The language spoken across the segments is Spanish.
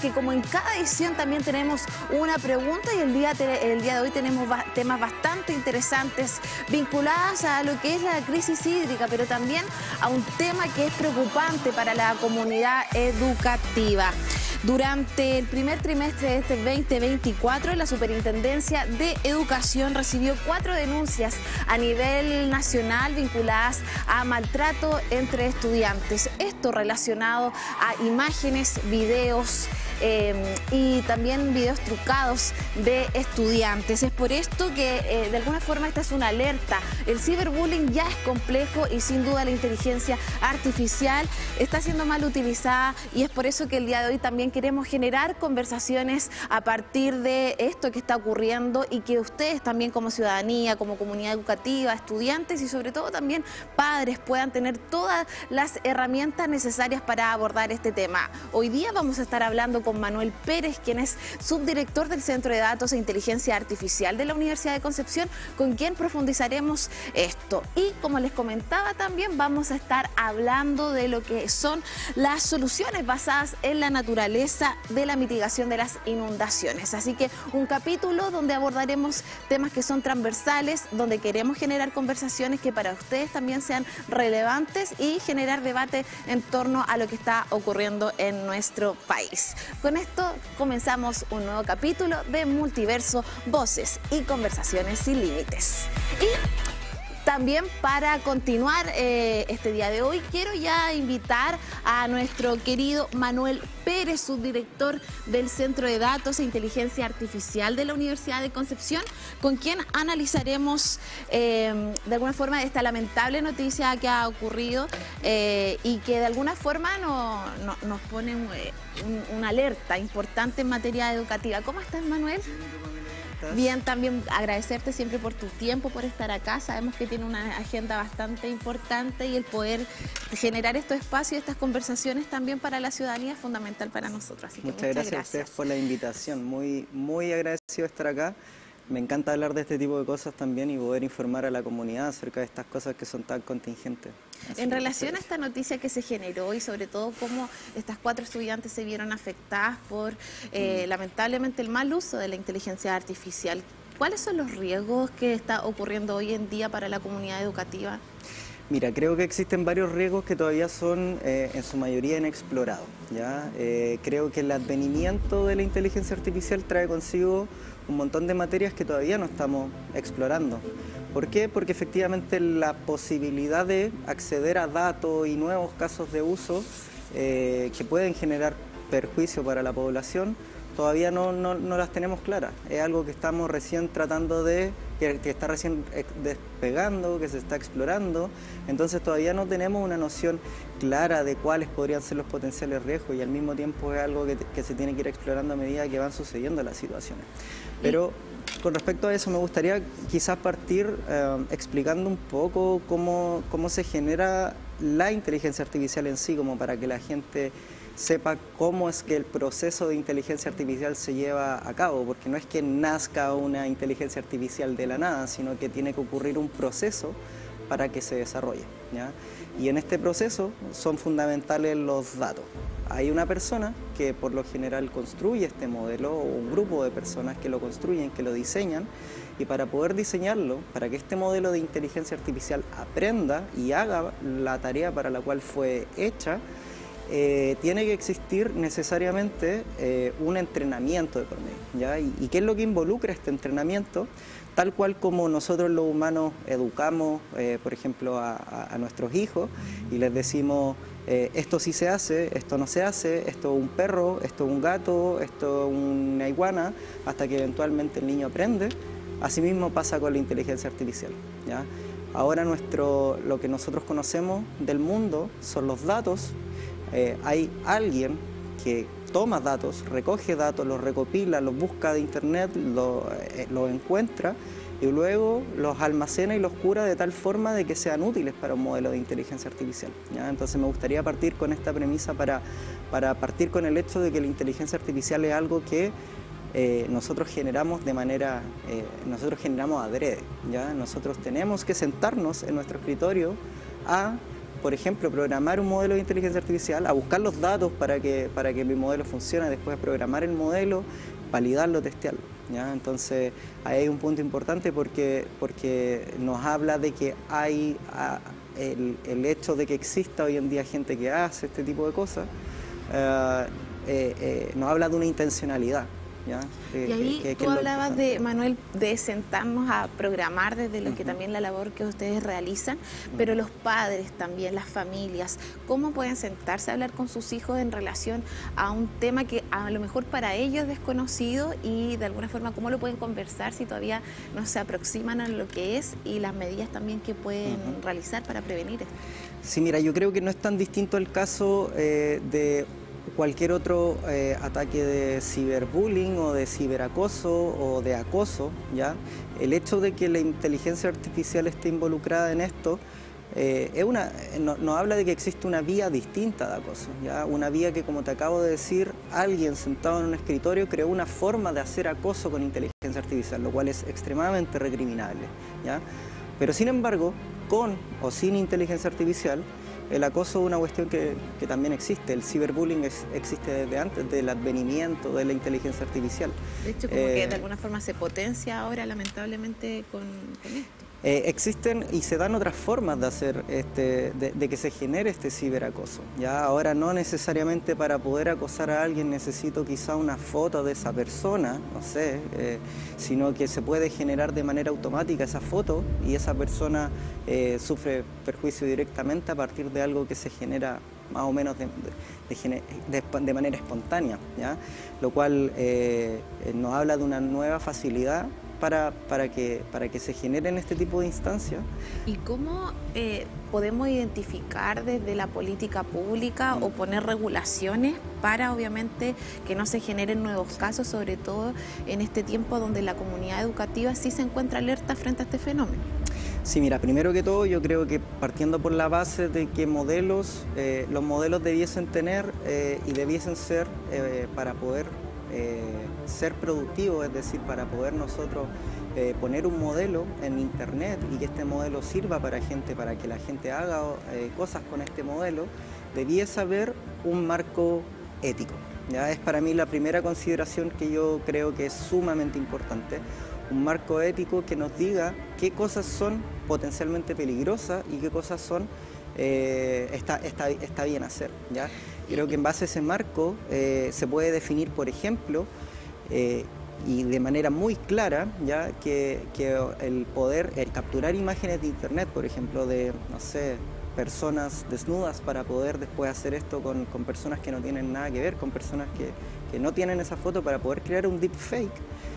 porque como en cada edición también tenemos una pregunta y el día de hoy tenemos temas bastante interesantes vinculados a lo que es la crisis hídrica, pero también a un tema que es preocupante para la comunidad educativa. Durante el primer trimestre de este 2024, la Superintendencia de Educación recibió 4 denuncias a nivel nacional vinculadas a maltrato entre estudiantes. Esto relacionado a imágenes, videos y también videos trucados de estudiantes. Es por esto que de alguna forma esta es una alerta. El ciberbullying ya es complejo y sin duda la inteligencia artificial está siendo mal utilizada, y es por eso que el día de hoy también queremos generar conversaciones a partir de esto que está ocurriendo y que ustedes también como ciudadanía, como comunidad educativa, estudiantes y sobre todo también padres puedan tener todas las herramientas necesarias para abordar este tema. Hoy día vamos a estar hablando con Manuel Pérez, quien es subdirector del Centro de Datos e Inteligencia Artificial de la Universidad de Concepción, con quien profundizaremos esto. Y como les comentaba también vamos a estar hablando de lo que son las soluciones basadas en la naturaleza de la mitigación de las inundaciones. Así que un capítulo donde abordaremos temas que son transversales, donde queremos generar conversaciones que para ustedes también sean relevantes y generar debate en torno a lo que está ocurriendo en nuestro país. Con esto comenzamos un nuevo capítulo de Multiverso, Voces y Conversaciones sin Límites. Y también para continuar este día de hoy, quiero ya invitar a nuestro querido Manuel Pérez, subdirector del Centro de Datos e Inteligencia Artificial de la Universidad de Concepción, con quien analizaremos de alguna forma esta lamentable noticia que ha ocurrido y que de alguna forma nos pone una alerta importante en materia educativa. ¿Cómo estás, Manuel? Bien, también agradecerte siempre por tu tiempo, por estar acá. Sabemos que tiene una agenda bastante importante y el poder generar estos espacios, estas conversaciones también para la ciudadanía es fundamental para nosotros. Así que muchas gracias a ustedes por la invitación. Muy agradecido de estar acá. Me encanta hablar de este tipo de cosas también y poder informar a la comunidad acerca de estas cosas que son tan contingentes. En relación a esta noticia que se generó y sobre todo cómo estas 4 estudiantes se vieron afectadas por lamentablemente el mal uso de la inteligencia artificial, ¿cuáles son los riesgos que está ocurriendo hoy en día para la comunidad educativa? Mira, creo que existen varios riesgos que todavía son en su mayoría inexplorados, ¿ya? Creo que el advenimiento de la inteligencia artificial trae consigo un montón de materias que todavía no estamos explorando. ¿Por qué? Porque efectivamente la posibilidad de acceder a datos y nuevos casos de uso que pueden generar perjuicio para la población todavía no las tenemos claras. Es algo que estamos recién tratando de, que está recién despegando, que se está explorando, entonces todavía no tenemos una noción clara de cuáles podrían ser los potenciales riesgos y al mismo tiempo es algo que se tiene que ir explorando a medida que van sucediendo las situaciones. Pero con respecto a eso me gustaría quizás partir explicando un poco cómo se genera la inteligencia artificial en sí, como para que la gente sepa cómo es que el proceso de inteligencia artificial se lleva a cabo, porque no es que nazca una inteligencia artificial de la nada, sino que tiene que ocurrir un proceso para que se desarrolle, ¿ya? Y en este proceso son fundamentales los datos. Hay una persona que por lo general construye este modelo, o un grupo de personas que lo construyen, que lo diseñan, y para poder diseñarlo, para que este modelo de inteligencia artificial aprenda y haga la tarea para la cual fue hecha, tiene que existir necesariamente un entrenamiento de por medio, ¿ya? ¿Y qué es lo que involucra este entrenamiento? Tal cual como nosotros los humanos educamos, por ejemplo, a nuestros hijos y les decimos esto sí se hace, esto no se hace, esto es un perro, esto es un gato, esto es una iguana, hasta que eventualmente el niño aprende. Asimismo pasa con la inteligencia artificial, ¿ya? Ahora lo que nosotros conocemos del mundo son los datos. Hay alguien que toma datos, recoge datos, los recopila, los busca de internet, los encuentra y luego los almacena y los cura de tal forma de que sean útiles para un modelo de inteligencia artificial, ¿ya? Entonces me gustaría partir con esta premisa para partir con el hecho de que la inteligencia artificial es algo que nosotros generamos de manera, nosotros generamos adrede, ¿ya? Nosotros tenemos que sentarnos en nuestro escritorio a por ejemplo, programar un modelo de inteligencia artificial, a buscar los datos para que mi modelo funcione, después programar el modelo, validarlo, testearlo, ¿ya? Entonces, ahí hay un punto importante porque nos habla de que hay el hecho de que exista hoy en día gente que hace este tipo de cosas, nos habla de una intencionalidad. ¿Ya? Y ahí tú hablabas de, Manuel, de sentarnos a programar desde lo que también la labor que ustedes realizan, pero los padres también, las familias, ¿cómo pueden sentarse a hablar con sus hijos en relación a un tema que a lo mejor para ellos es desconocido y de alguna forma cómo lo pueden conversar si todavía no se aproximan a lo que es y las medidas también que pueden realizar para prevenir esto? Sí, mira, yo creo que no es tan distinto el caso de cualquier otro ataque de ciberbullying o de ciberacoso o de acoso, ¿ya? El hecho de que la inteligencia artificial esté involucrada en esto nos habla de que existe una vía distinta de acoso, ¿ya? Una vía que, como te acabo de decir, alguien sentado en un escritorio creó una forma de hacer acoso con inteligencia artificial, lo cual es extremadamente recriminable, ¿ya? Pero sin embargo, con o sin inteligencia artificial, el acoso es una cuestión que también existe. El ciberbullying existe desde antes del advenimiento de la inteligencia artificial. De hecho, como que de alguna forma se potencia ahora, lamentablemente, con esto. Existen y se dan otras formas de hacer de que se genere este ciberacoso. Ya ahora no necesariamente para poder acosar a alguien necesito quizá una foto de esa persona, no sé, sino que se puede generar de manera automática esa foto y esa persona sufre perjuicio directamente a partir de algo que se genera más o menos de manera espontánea, ¿ya? Lo cual nos habla de una nueva facilidad para que se generen este tipo de instancias. ¿Y cómo podemos identificar desde la política pública o poner regulaciones para, obviamente, que no se generen nuevos casos, sobre todo en este tiempo donde la comunidad educativa sí se encuentra alerta frente a este fenómeno? Sí, mira, primero que todo yo creo que partiendo por la base de que los modelos debiesen tener y debiesen ser para poder ser productivos, es decir, para poder nosotros poner un modelo en internet y que este modelo sirva para que la gente haga cosas con este modelo, debiese haber un marco ético. ¿Ya? Es para mí la primera consideración que yo creo que es sumamente importante, un marco ético que nos diga qué cosas son potencialmente peligrosas y qué cosas son está bien hacer, ¿ya? Creo que en base a ese marco se puede definir, por ejemplo, y de manera muy clara, ¿ya? Que el capturar imágenes de internet, por ejemplo, de, no sé, personas desnudas para poder después hacer esto con personas que no tienen nada que ver, con personas que no tienen esa foto para poder crear un deepfake,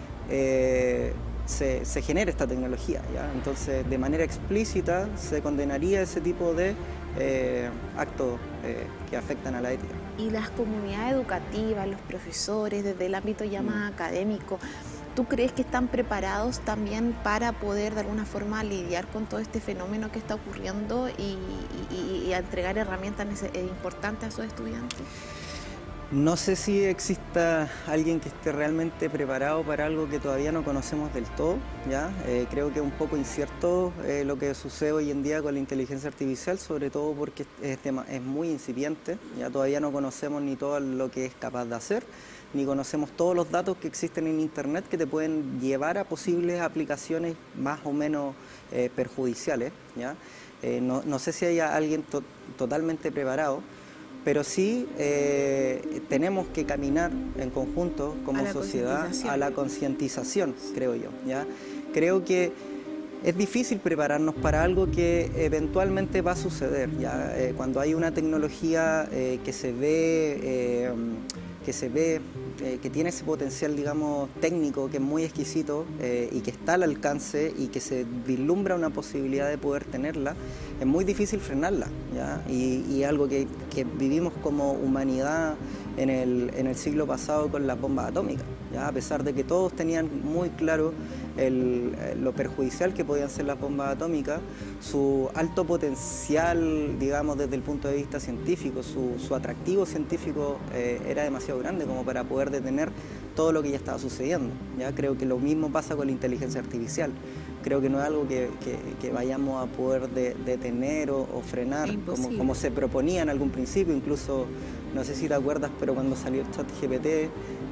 se genera esta tecnología, ¿ya? Entonces, de manera explícita se condenaría ese tipo de actos que afectan a la ética. Y las comunidades educativas, los profesores, desde el ámbito ya más académico, ¿tú crees que están preparados también para poder de alguna forma lidiar con todo este fenómeno que está ocurriendo y a entregar herramientas importantes a sus estudiantes? No sé si exista alguien que esté realmente preparado para algo que todavía no conocemos del todo, ¿ya? Creo que es un poco incierto lo que sucede hoy en día con la inteligencia artificial, sobre todo porque es muy incipiente, ya todavía no conocemos ni todo lo que es capaz de hacer, ni conocemos todos los datos que existen en internet que te pueden llevar a posibles aplicaciones más o menos perjudiciales, ¿ya? No sé si haya alguien totalmente preparado, pero sí tenemos que caminar en conjunto como sociedad a la concientización, creo yo, ¿ya? Creo que es difícil prepararnos para algo que eventualmente va a suceder, ¿ya? Cuando hay una tecnología que se ve, que tiene ese potencial, digamos, técnico, que es muy exquisito y que está al alcance y que se vislumbra una posibilidad de poder tenerla, es muy difícil frenarla, ¿ya? Y algo que vivimos como humanidad en el siglo pasado con las bombas atómicas, ¿ya? A pesar de que todos tenían muy claro lo perjudicial que podían ser las bombas atómicas, su alto potencial, digamos, desde el punto de vista científico, su atractivo científico era demasiado grande como para poder detener todo lo que ya estaba sucediendo, ¿ya? Creo que lo mismo pasa con la inteligencia artificial. creo que no es algo que vayamos a poder detener o frenar, como se proponía en algún principio. Incluso, no sé si te acuerdas, pero cuando salió el ChatGPT,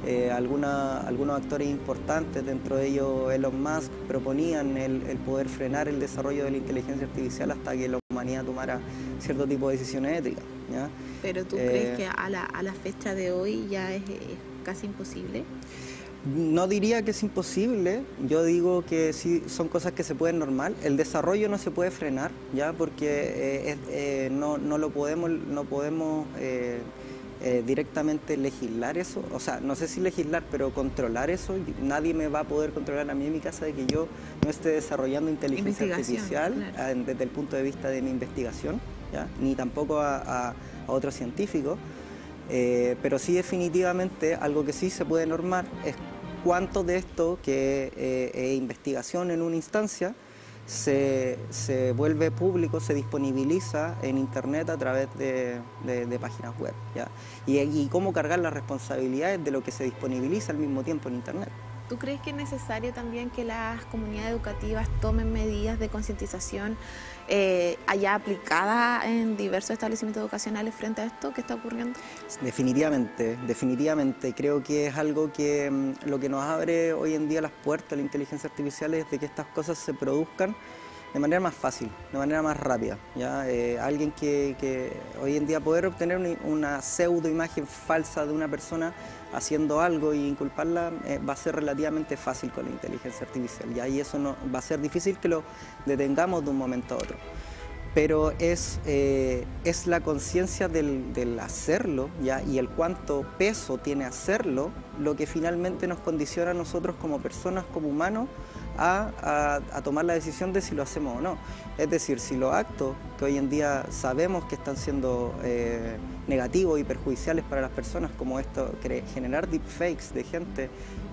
algunos actores importantes, dentro de ellos Elon Musk, proponían el poder frenar el desarrollo de la inteligencia artificial hasta que la humanidad tomara cierto tipo de decisiones éticas, ¿ya? ¿Pero tú crees que a la fecha de hoy ya es casi imposible? No diría que es imposible, yo digo que sí son cosas que se pueden normar. El desarrollo no se puede frenar, ya, porque no podemos directamente legislar eso. O sea, no sé si legislar, pero controlar eso. Nadie me va a poder controlar a mí en mi casa de que yo no esté desarrollando inteligencia artificial, claro, desde el punto de vista de mi investigación, ¿ya? Ni tampoco a otros científicos. Pero sí, definitivamente algo que sí se puede normar es cuánto de esto que es investigación en una instancia se vuelve público, se disponibiliza en internet a través de páginas web, ¿ya? Y cómo cargar las responsabilidades de lo que se disponibiliza al mismo tiempo en internet. ¿Tú crees que es necesario también que las comunidades educativas tomen medidas de concientización allá aplicadas en diversos establecimientos educacionales frente a esto que está ocurriendo? Definitivamente, definitivamente. Creo que es algo que lo que nos abre hoy en día las puertas a la inteligencia artificial es de que estas cosas se produzcan de manera más fácil, de manera más rápida, ¿ya? Alguien que hoy en día poder obtener una pseudo imagen falsa de una persona haciendo algo y inculparla va a ser relativamente fácil con la inteligencia artificial, ¿ya? Y eso no va a ser difícil que lo detengamos de un momento a otro. Pero es la conciencia del hacerlo, ¿ya? Y el cuánto peso tiene hacerlo lo que finalmente nos condiciona a nosotros como personas, como humanos, a tomar la decisión de si lo hacemos o no. Es decir, si los actos que hoy en día sabemos que están siendo negativos y perjudiciales para las personas, como esto, generar deepfakes de gente,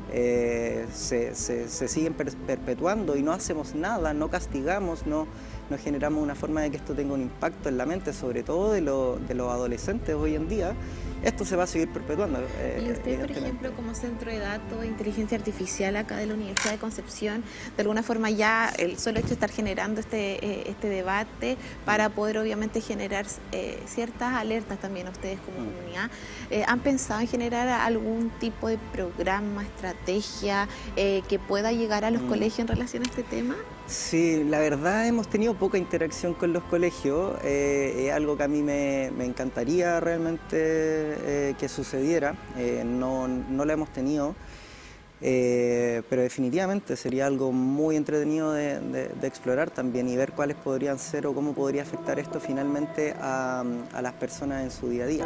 se siguen perpetuando y no hacemos nada, no castigamos, no generamos una forma de que esto tenga un impacto en la mente, sobre todo de los adolescentes hoy en día, esto se va a seguir perpetuando. Y usted, por ejemplo, como centro de datos de inteligencia artificial acá de la Universidad de Concepción, de alguna forma ya el solo hecho de estar generando este debate para poder obviamente generar ciertas alertas también a ustedes como comunidad, ¿han pensado en generar algún tipo de programa, estrategia que pueda llegar a los colegios en relación a este tema? Sí, la verdad hemos tenido poca interacción con los colegios, es algo que a mí me encantaría realmente que sucediera, no lo hemos tenido, pero definitivamente sería algo muy entretenido de explorar también y ver cuáles podrían ser o cómo podría afectar esto finalmente a las personas en su día a día,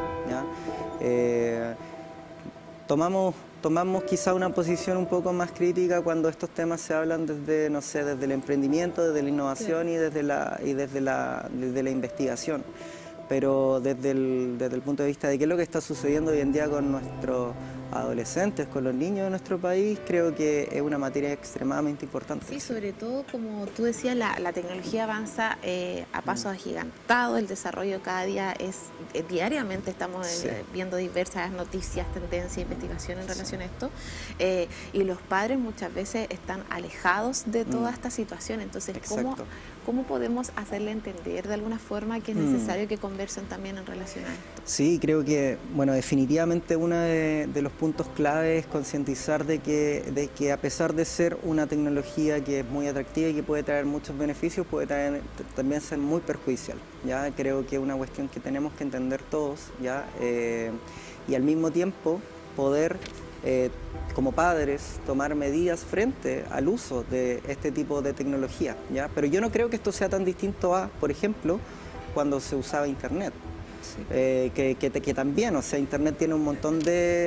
¿ya? Tomamos quizá una posición un poco más crítica cuando estos temas se hablan desde, no sé, desde el emprendimiento, desde la innovación, sí, y desde la investigación. Pero desde el punto de vista de qué es lo que está sucediendo hoy en día con nuestros adolescentes, con los niños de nuestro país, creo que es una materia extremadamente importante. Sí, sobre todo, como tú decías, la tecnología avanza a pasos agigantados, el desarrollo cada día es diariamente, estamos viendo diversas noticias, tendencias, investigación en relación a esto, y los padres muchas veces están alejados de toda esta situación, entonces, ¿cómo podemos hacerle entender de alguna forma que es necesario que conversen también en relación a esto? Sí, creo que, bueno, definitivamente uno de los puntos clave es concientizar de que a pesar de ser una tecnología que es muy atractiva y que puede traer muchos beneficios, puede también ser muy perjudicial, ¿ya? Creo que es una cuestión que tenemos que entender todos, ¿ya? Y al mismo tiempo poder, como padres, tomar medidas frente al uso de este tipo de tecnología, ¿ya? Pero yo no creo que esto sea tan distinto a, por ejemplo, cuando se usaba Internet. Sí. Que también, o sea, Internet tiene un montón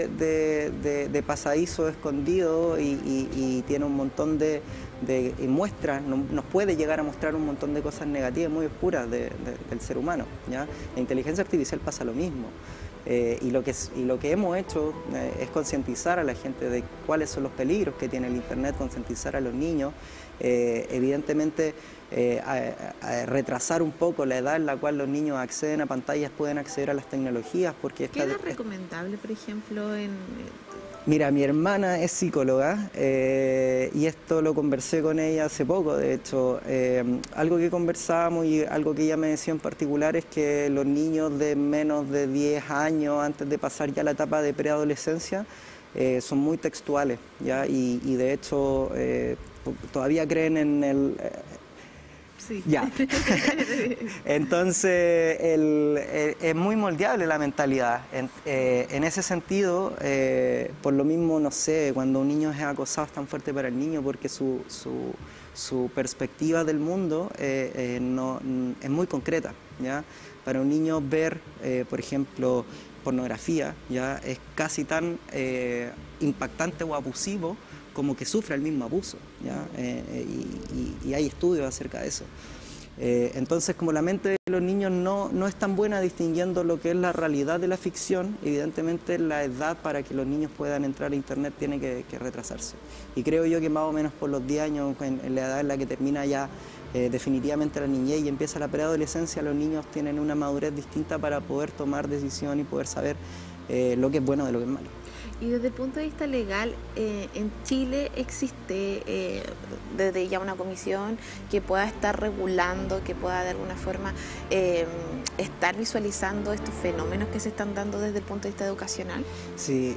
de pasadizos escondidos y tiene un montón de muestras, nos puede llegar a mostrar un montón de cosas negativas muy oscuras del ser humano, ¿ya? La inteligencia artificial pasa lo mismo. Y lo que hemos hecho es concientizar a la gente de cuáles son los peligros que tiene el Internet, concientizar a los niños, evidentemente a retrasar un poco la edad en la cual los niños acceden a pantallas, pueden acceder a las tecnologías. Porque ¿Qué es recomendable, por ejemplo, Mira, mi hermana es psicóloga y esto lo conversé con ella hace poco, de hecho. Algo que conversábamos y algo que ella me decía en particular es que los niños de menos de 10 años, antes de pasar ya la etapa de preadolescencia, son muy textuales, ¿ya? Y de hecho todavía creen en el... Sí. Ya. Entonces, es muy moldeable la mentalidad. En ese sentido, por lo mismo, no sé, cuando un niño es acosado es tan fuerte para el niño porque su perspectiva del mundo no, es muy concreta, ¿ya? Para un niño ver, por ejemplo, pornografía, ¿ya? Es casi tan impactante o abusivo como que sufre el mismo abuso, ¿ya? Y hay estudios acerca de eso. Entonces, como la mente de los niños no es tan buena distinguiendo lo que es la realidad de la ficción, evidentemente la edad para que los niños puedan entrar a Internet tiene que retrasarse. Y creo yo que más o menos por los 10 años, en la edad en la que termina ya definitivamente la niñez y empieza la preadolescencia, los niños tienen una madurez distinta para poder tomar decisión y poder saber lo que es bueno de lo que es malo. Y desde el punto de vista legal, en Chile existe desde ya una comisión que pueda estar regulando, que pueda de alguna forma estar visualizando estos fenómenos que se están dando desde el punto de vista educacional. Sí,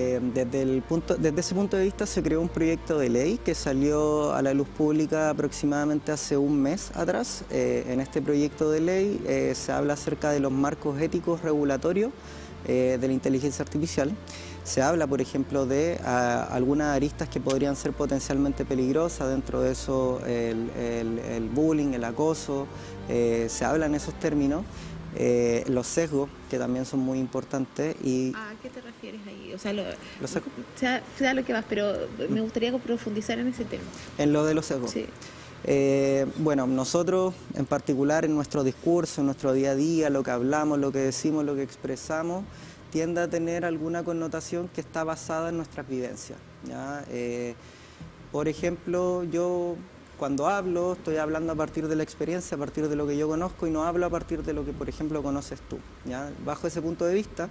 desde ese punto de vista se creó un proyecto de ley que salió a la luz pública aproximadamente hace un mes atrás. En este proyecto de ley se habla acerca de los marcos éticos regulatorios de la inteligencia artificial. Se habla, por ejemplo, de algunas aristas que podrían ser potencialmente peligrosas, dentro de eso el bullying, el acoso, se habla en esos términos, los sesgos, que también son muy importantes. ¿A qué te refieres ahí? O sea, ¿los sesgos? Sea lo que vas, pero me gustaría profundizar en ese tema. En lo de los sesgos. Sí. Bueno, nosotros en particular en nuestro discurso, en nuestro día a día, lo que hablamos, lo que decimos, lo que expresamos, tiende a tener alguna connotación que está basada en nuestras vivencias, ¿ya? Por ejemplo, yo cuando hablo, estoy hablando a partir de la experiencia, a partir de lo que yo conozco y no hablo a partir de lo que, por ejemplo, conoces tú, ¿ya? Bajo ese punto de vista,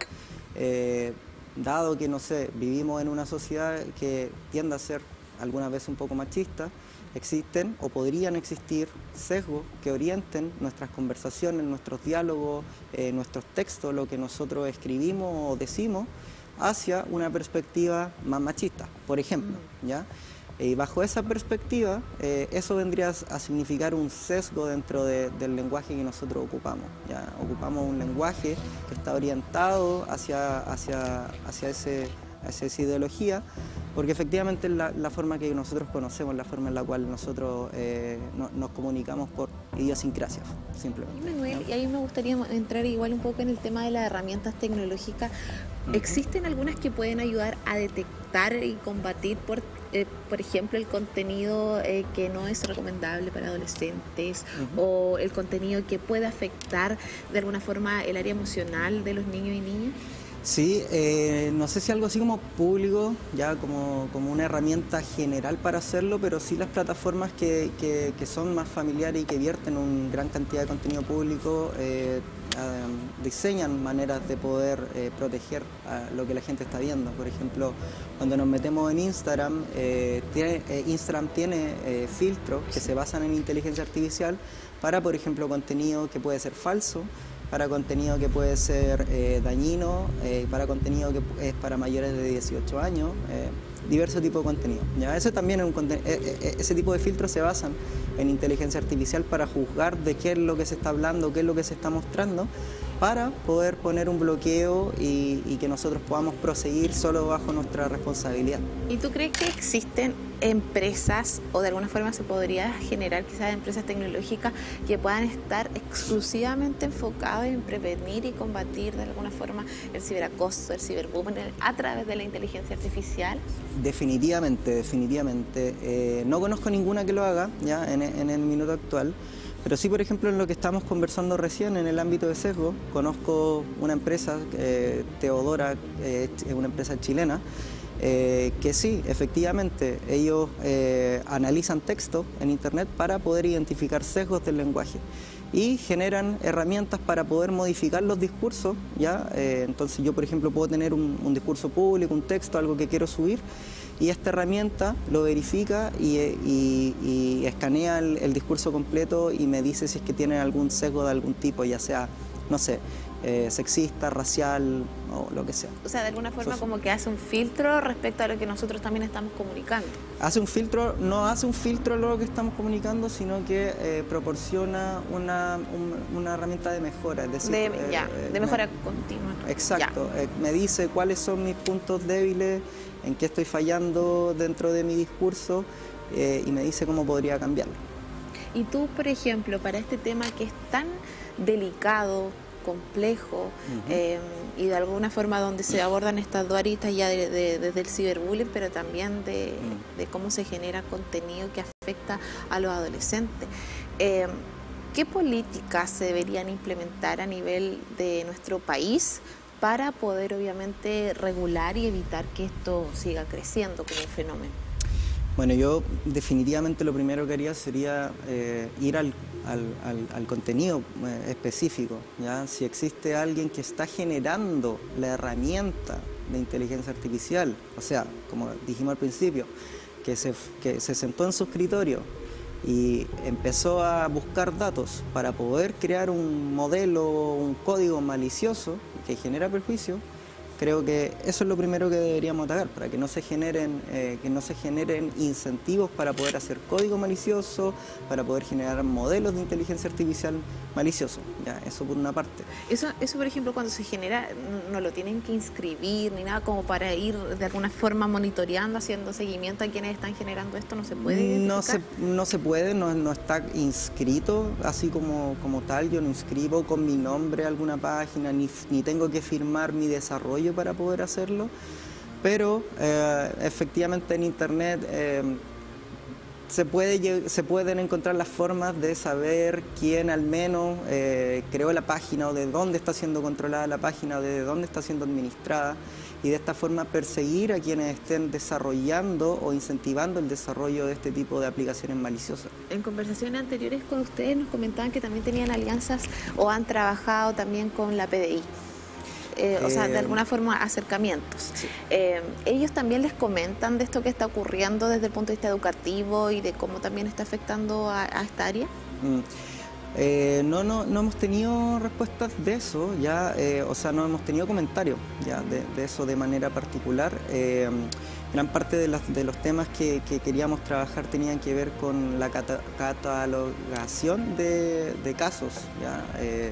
dado que, no sé, vivimos en una sociedad que tiende a ser algunas veces un poco machista, existen o podrían existir sesgos que orienten nuestras conversaciones, nuestros diálogos, nuestros textos, lo que nosotros escribimos o decimos, hacia una perspectiva más machista, por ejemplo, ¿ya? Y bajo esa perspectiva, eso vendría a significar un sesgo dentro del lenguaje que nosotros ocupamos, ¿ya? Ocupamos un lenguaje que está orientado hacia esa ideología, porque efectivamente es la forma que nosotros conocemos, la forma en la cual nosotros nos comunicamos por idiosincrasias, simplemente. Manuel, y ahí me gustaría entrar igual un poco en el tema de las herramientas tecnológicas. ¿Existen algunas que pueden ayudar a detectar y combatir, por ejemplo, el contenido que no es recomendable para adolescentes o el contenido que puede afectar de alguna forma el área emocional de los niños y niñas? Sí, no sé si algo así como público, ya como una herramienta general para hacerlo, pero sí las plataformas que son más familiares y que vierten una gran cantidad de contenido público diseñan maneras de poder proteger a lo que la gente está viendo. Por ejemplo, cuando nos metemos en Instagram, Instagram tiene filtros que se basan en inteligencia artificial para, por ejemplo, contenido que puede ser falso, para contenido que puede ser dañino, para contenido que es para mayores de 18 años, diversos tipos de contenido. ¿Ya? Eso también ese tipo de filtros se basan en inteligencia artificial para juzgar de qué es lo que se está hablando, qué es lo que se está mostrando, para poder poner un bloqueo y que nosotros podamos proseguir solo bajo nuestra responsabilidad. ¿Y tú crees que existen empresas o de alguna forma se podría generar quizás empresas tecnológicas que puedan estar exclusivamente enfocadas en prevenir y combatir de alguna forma el ciberacoso, el ciberbullying a través de la inteligencia artificial? Definitivamente, definitivamente. No conozco ninguna que lo haga ya en el minuto actual. Pero sí, por ejemplo, en lo que estamos conversando recién, en el ámbito de sesgo, conozco una empresa, Teodora, una empresa chilena, que sí, efectivamente, ellos analizan texto en Internet para poder identificar sesgos del lenguaje. y generan herramientas para poder modificar los discursos, ¿ya? Entonces yo, por ejemplo, puedo tener un discurso público, un texto, algo que quiero subir, y esta herramienta lo verifica y escanea el discurso completo y me dice si es que tiene algún sesgo de algún tipo, ya sea, no sé, sexista, racial o lo que sea. O sea, de alguna forma como que hace un filtro respecto a lo que nosotros también estamos comunicando. Hace un filtro, no hace un filtro a lo que estamos comunicando, sino que proporciona una herramienta de mejora, es decir, de mejora continua. Exacto, me dice cuáles son mis puntos débiles, en qué estoy fallando dentro de mi discurso y me dice cómo podría cambiarlo. Y tú, por ejemplo, para este tema que es tan delicado, complejo, y de alguna forma donde se abordan estas dos aristas ya desde el ciberbullying, pero también de cómo se genera contenido que afecta a los adolescentes. ¿Qué políticas se deberían implementar a nivel de nuestro país para poder obviamente regular y evitar que esto siga creciendo como un fenómeno? Bueno, yo definitivamente lo primero que haría sería ir al contenido específico, ¿ya? Si existe alguien que está generando la herramienta de inteligencia artificial, o sea, como dijimos al principio, que se sentó en su escritorio y empezó a buscar datos para poder crear un modelo, un código malicioso que genera perjuicio, creo que eso es lo primero que deberíamos atacar, para que no se generen incentivos para poder hacer código malicioso, para poder generar modelos de inteligencia artificial maliciosos. ¿Ya? Eso por una parte. Eso, por ejemplo, cuando se genera, no lo tienen que inscribir ni nada, como para ir de alguna forma monitoreando, haciendo seguimiento a quienes están generando esto, ¿no se puede identificar? No se puede, no está inscrito así como tal. Yo no inscribo con mi nombre alguna página, ni tengo que firmar mi desarrollo para poder hacerlo, pero efectivamente en Internet se pueden encontrar las formas de saber quién al menos creó la página, o de dónde está siendo controlada la página, o de dónde está siendo administrada, y de esta forma perseguir a quienes estén desarrollando o incentivando el desarrollo de este tipo de aplicaciones maliciosas. En conversaciones anteriores con ustedes nos comentaban que también tenían alianzas o han trabajado también con la PDI. O sea, de alguna forma acercamientos. Sí. ¿Ellos también les comentan de esto que está ocurriendo desde el punto de vista educativo y de cómo también está afectando a esta área? No hemos tenido respuestas de eso, ya, o sea, no hemos tenido comentarios ya de eso de manera particular. Gran parte de los temas que queríamos trabajar tenían que ver con la catalogación de casos, ya,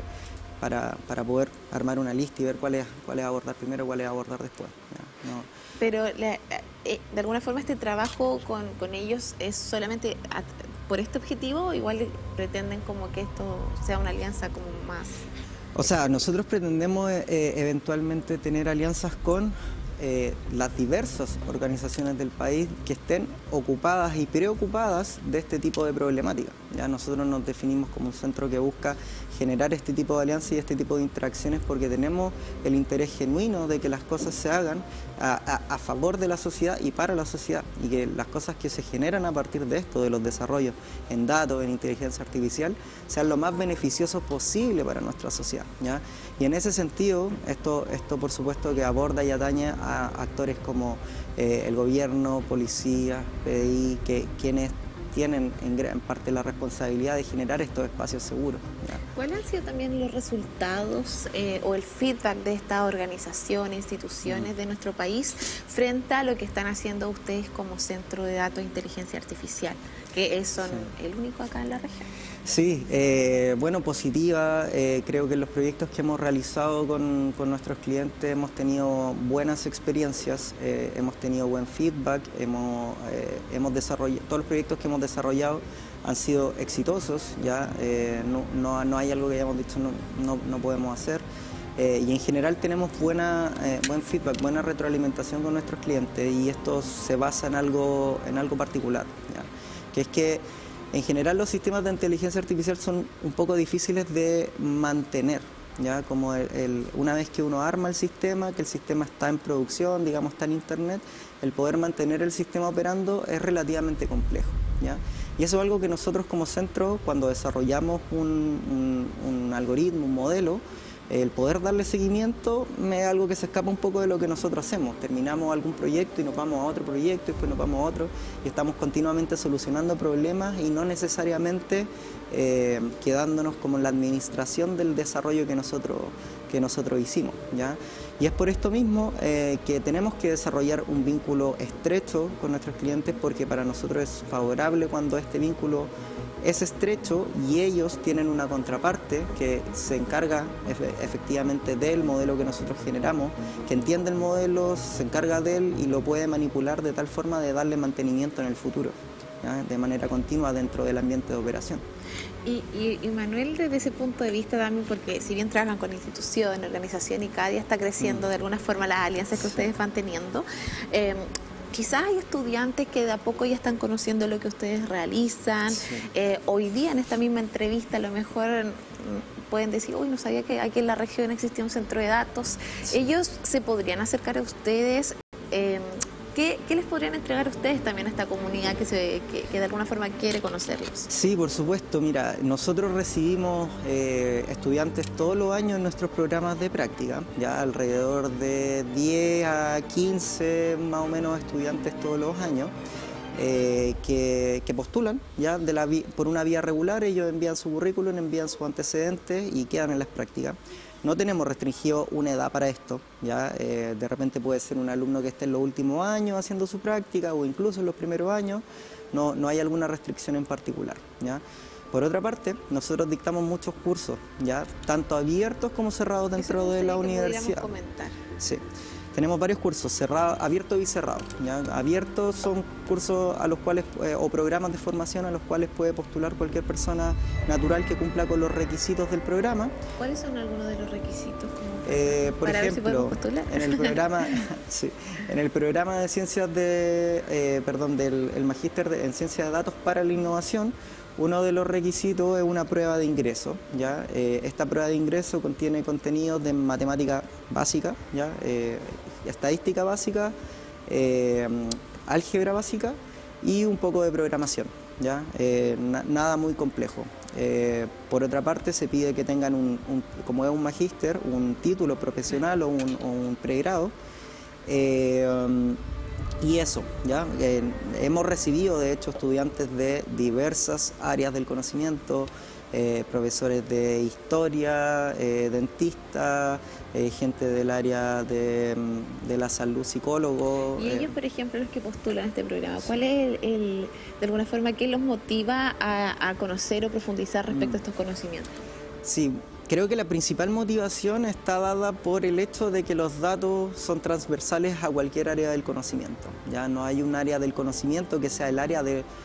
para poder armar una lista y ver cuáles abordar primero, cuáles abordar después. ¿Ya? No. Pero de alguna forma este trabajo con ellos es solamente por este objetivo, igual pretenden como que esto sea una alianza como más... O sea, nosotros pretendemos eventualmente tener alianzas con las diversas organizaciones del país que estén ocupadas y preocupadas de este tipo de problemática. Ya nosotros nos definimos como un centro que busca generar este tipo de alianzas y este tipo de interacciones porque tenemos el interés genuino de que las cosas se hagan a favor de la sociedad y para la sociedad, y que las cosas que se generan a partir de esto, de los desarrollos en datos, en inteligencia artificial, sean lo más beneficiosos posible para nuestra sociedad, ¿ya? Y en ese sentido, esto por supuesto que aborda y atañe a actores como el gobierno, policía, PDI, quienes tienen en gran parte la responsabilidad de generar estos espacios seguros, ¿ya? ¿Cuáles han sido también los resultados o el feedback de estas organizaciones, instituciones de nuestro país frente a lo que están haciendo ustedes como Centro de Datos e Inteligencia Artificial, que son el único acá en la región? Sí, bueno, positiva. Creo que en los proyectos que hemos realizado con nuestros clientes hemos tenido buenas experiencias, hemos tenido buen feedback, hemos desarrollado, todos los proyectos que hemos desarrollado han sido exitosos, ya no hay algo que hayamos dicho no podemos hacer. Y en general tenemos buen feedback, buena retroalimentación con nuestros clientes, y esto se basa en algo particular, ¿ya? Que es que en general los sistemas de inteligencia artificial son un poco difíciles de mantener, ¿ya? Como una vez que uno arma el sistema, que el sistema está en producción, digamos, está en Internet, el poder mantener el sistema operando es relativamente complejo, ¿ya? Y eso es algo que nosotros como centro, cuando desarrollamos un algoritmo, un modelo, el poder darle seguimiento es algo que se escapa un poco de lo que nosotros hacemos. Terminamos algún proyecto y nos vamos a otro proyecto y después nos vamos a otro y estamos continuamente solucionando problemas y no necesariamente quedándonos como en la administración del desarrollo que nosotros hicimos, ¿ya? Y es por esto mismo que tenemos que desarrollar un vínculo estrecho con nuestros clientes, porque para nosotros es favorable cuando este vínculo es estrecho y ellos tienen una contraparte que se encarga efectivamente del modelo que nosotros generamos, que entiende el modelo, se encarga de él y lo puede manipular de tal forma de darle mantenimiento en el futuro, ¿ya? De manera continua dentro del ambiente de operación. Y Manuel, desde ese punto de vista también, porque si bien trabajan con instituciones, organización y cada día está creciendo de alguna forma las alianzas que ustedes van teniendo, quizás hay estudiantes que de a poco ya están conociendo lo que ustedes realizan. Hoy día en esta misma entrevista a lo mejor pueden decir, uy, no sabía que aquí en la región existía un centro de datos. Ellos se podrían acercar a ustedes. ¿Qué les podrían entregar a ustedes también a esta comunidad que de alguna forma quiere conocerlos? Sí, por supuesto. Mira, nosotros recibimos estudiantes todos los años en nuestros programas de práctica, ya alrededor de 10 a 15 más o menos estudiantes todos los años que postulan ya por una vía regular. Ellos envían su currículum, envían sus antecedentes y quedan en las prácticas. No tenemos restringido una edad para esto, ¿ya? De repente puede ser un alumno que esté en los últimos años haciendo su práctica o incluso en los primeros años, no hay alguna restricción en particular, ¿ya? Por otra parte, nosotros dictamos muchos cursos, ¿ya? Tanto abiertos como cerrados dentro de la universidad. Comentar. Sí. Tenemos varios cursos, abiertos y cerrados, ¿ya? Abiertos son cursos a los cuales, o programas de formación a los cuales puede postular cualquier persona natural que cumpla con los requisitos del programa. ¿Cuáles son algunos de los requisitos? Por ejemplo, en el programa, sí, en el programa de ciencias del magíster en ciencias de datos para la innovación, uno de los requisitos es una prueba de ingreso, ¿ya? Esta prueba de ingreso contiene contenidos de matemática básica, ¿ya? Estadística básica, álgebra básica y un poco de programación, ¿ya? Nada muy complejo. Por otra parte, se pide que tengan como es un magíster, un título profesional o un pregrado. Y eso, ¿ya? Hemos recibido, de hecho, estudiantes de diversas áreas del conocimiento, profesores de historia, dentistas, gente del área de la salud, psicólogos. Y ellos, por ejemplo, los que postulan este programa, ¿cuál es de alguna forma, qué los motiva a conocer o profundizar respecto a estos conocimientos? Sí. Creo que la principal motivación está dada por el hecho de que los datos son transversales a cualquier área del conocimiento. Ya no hay un área del conocimiento que sea el área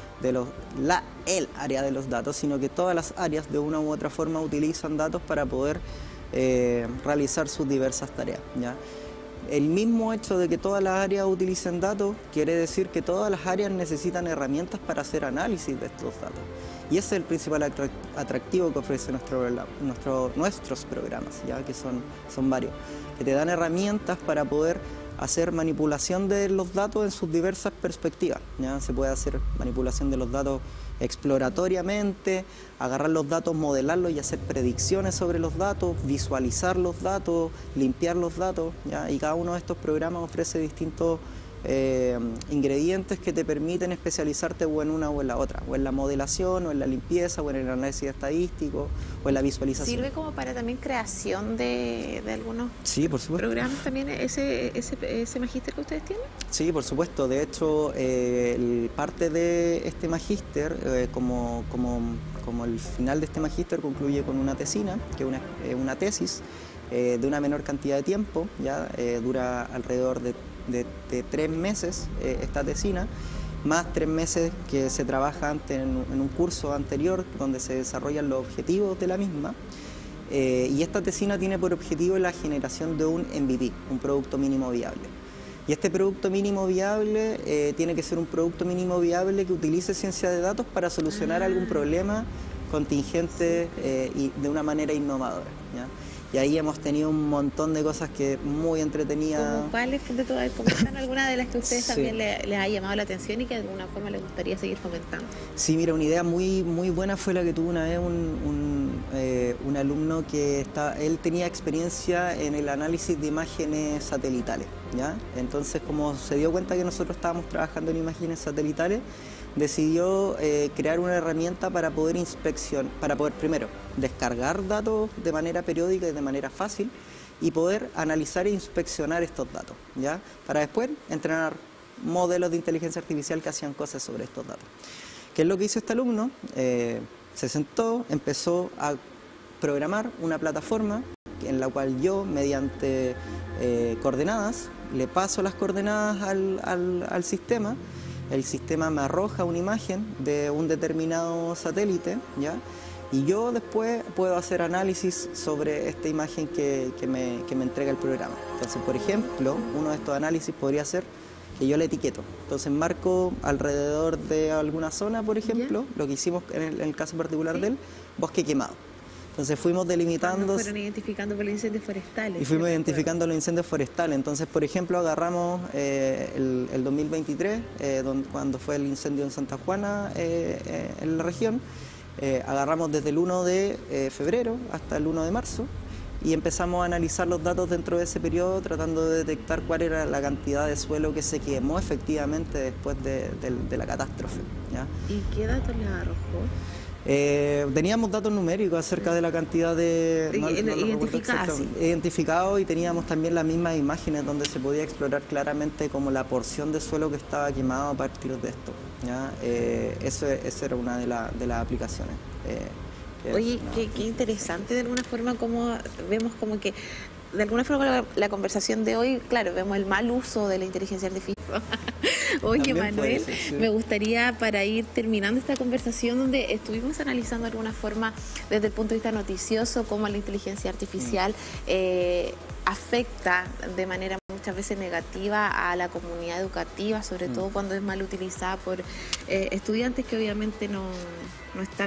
el área de los datos, sino que todas las áreas de una u otra forma utilizan datos para poder realizar sus diversas tareas, ¿ya? El mismo hecho de que todas las áreas utilicen datos quiere decir que todas las áreas necesitan herramientas para hacer análisis de estos datos. Y ese es el principal atractivo que ofrece nuestros programas, ya que son varios, que te dan herramientas para poder hacer manipulación de los datos en sus diversas perspectivas, ¿ya? Se puede hacer manipulación de los datos exploratoriamente, agarrar los datos, modelarlos y hacer predicciones sobre los datos, visualizar los datos, limpiar los datos, ¿ya? Y cada uno de estos programas ofrece distintos ingredientes que te permiten especializarte o en una o en la otra, o en la modelación, o en la limpieza, o en el análisis estadístico, o en la visualización. ¿Sirve como para también creación de algunos programas también ese magíster que ustedes tienen? Sí, por supuesto. De hecho, parte de este magíster, como el final de este magíster concluye con una tesina, que es una tesis de una menor cantidad de tiempo, ya dura alrededor de 3 meses esta tesina, más 3 meses que se trabaja antes en un curso anterior donde se desarrollan los objetivos de la misma, y esta tesina tiene por objetivo la generación de un MVP, un producto mínimo viable. Y este producto mínimo viable tiene que ser un producto mínimo viable que utilice ciencia de datos para solucionar algún problema contingente y de una manera innovadora, ¿ya? y ahí hemos tenido un montón de cosas que muy entretenidas. ¿Cómo cuáles de todas? ¿Comentan alguna de las que a ustedes también les ha llamado la atención y que de alguna forma les gustaría seguir fomentando? Sí, mira, una idea muy buena fue la que tuvo una vez un alumno que él tenía experiencia en el análisis de imágenes satelitales, ¿ya? Entonces, como se dio cuenta que nosotros estábamos trabajando en imágenes satelitales, decidió crear una herramienta para poder primero descargar datos de manera periódica y de manera fácil y poder analizar e inspeccionar estos datos, ¿ya? Para después entrenar modelos de inteligencia artificial que hacían cosas sobre estos datos. ¿Qué es lo que hizo este alumno? Se sentó, empezó a programar una plataforma en la cual yo, mediante coordenadas, le paso las coordenadas al sistema. El sistema me arroja una imagen de un determinado satélite, ¿ya? Y yo después puedo hacer análisis sobre esta imagen que me entrega el programa. Entonces, por ejemplo, uno de estos análisis podría ser que yo le etiqueto. Entonces marco alrededor de alguna zona, por ejemplo, lo que hicimos en el caso particular del bosque quemado. Entonces fuimos delimitando... Fueron identificando por los incendios forestales. Y fuimos identificando los incendios forestales. Entonces, por ejemplo, agarramos el 2023, cuando fue el incendio en Santa Juana, en la región, agarramos desde el 1 de febrero hasta el 1 de marzo, y empezamos a analizar los datos dentro de ese periodo, tratando de detectar cuál era la cantidad de suelo que se quemó efectivamente después de la catástrofe, ¿ya? ¿Y qué datos les arrojó? Teníamos datos numéricos acerca de la cantidad de... identificados, y teníamos también las mismas imágenes donde se podía explorar claramente como la porción de suelo que estaba quemado a partir de esto, ¿ya? Esa era una de las aplicaciones. Oye, qué interesante de alguna forma, como vemos como que de alguna forma la conversación de hoy, claro, vemos el mal uso de la inteligencia artificial. Oye, Manuel, sí. Me gustaría, para ir terminando esta conversación, donde estuvimos analizando de alguna forma desde el punto de vista noticioso cómo la inteligencia artificial afecta de manera muchas veces negativa a la comunidad educativa, sobre todo cuando es mal utilizada por estudiantes que obviamente no están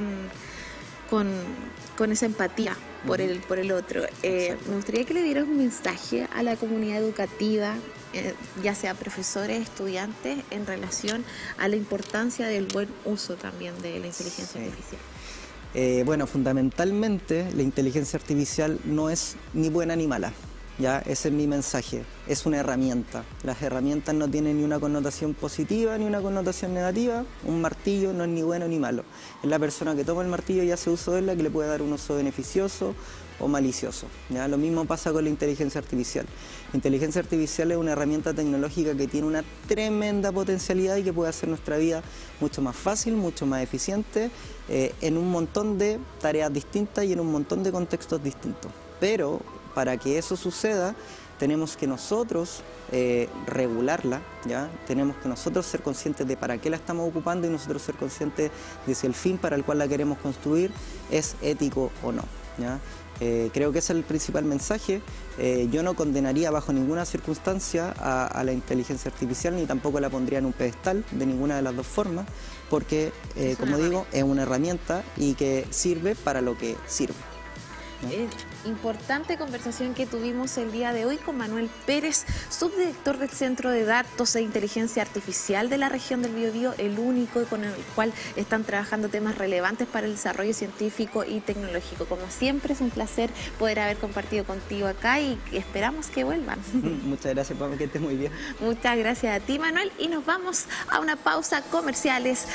con esa empatía por el otro. Me gustaría que le dieras un mensaje a la comunidad educativa, ya sea profesores, estudiantes, en relación a la importancia del buen uso también de la inteligencia artificial. Bueno, fundamentalmente la inteligencia artificial no es ni buena ni mala, ¿ya? Ese es mi mensaje, es una herramienta. Las herramientas no tienen ni una connotación positiva ni una connotación negativa. Un martillo no es ni bueno ni malo. Es la persona que toma el martillo y hace uso de él la que le puede dar un uso beneficioso o malicioso, ¿ya? Lo mismo pasa con la inteligencia artificial. La inteligencia artificial es una herramienta tecnológica que tiene una tremenda potencialidad y que puede hacer nuestra vida mucho más fácil, mucho más eficiente, en un montón de tareas distintas y en un montón de contextos distintos. Pero para que eso suceda, tenemos que nosotros regularla, ¿ya? Tenemos que nosotros ser conscientes de para qué la estamos ocupando y nosotros ser conscientes de si el fin para el cual la queremos construir es ético o no, ¿ya? Creo que ese es el principal mensaje. Yo no condenaría bajo ninguna circunstancia a la inteligencia artificial, ni tampoco la pondría en un pedestal de ninguna de las dos formas, porque, como digo, es una herramienta y que sirve para lo que sirve, ¿no? Importante conversación que tuvimos el día de hoy con Manuel Pérez, subdirector del Centro de Datos e Inteligencia Artificial de la región del Biobío, el único con el cual están trabajando temas relevantes para el desarrollo científico y tecnológico. Como siempre, es un placer poder haber compartido contigo acá y esperamos que vuelvan. Muchas gracias, Pam, que estés muy bien. Muchas gracias a ti, Manuel, y nos vamos a una pausa comerciales.